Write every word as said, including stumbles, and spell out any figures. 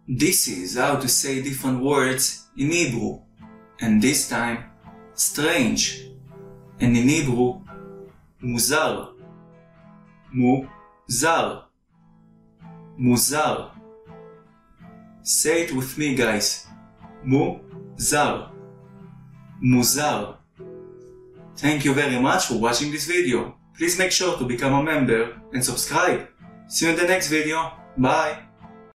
This is how to say different words in Hebrew, and this time, strange, and in Hebrew, muzar, muzar, muzar. Say it with me, guys. Muzar, muzar. Thank you very much for watching this video. Please make sure to become a member and subscribe. See you in the next video. Bye.